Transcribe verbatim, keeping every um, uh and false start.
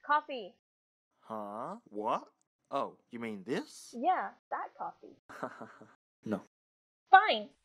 Coffee. Huh? What? Oh, you mean this? Yeah, that coffee. No. Fine.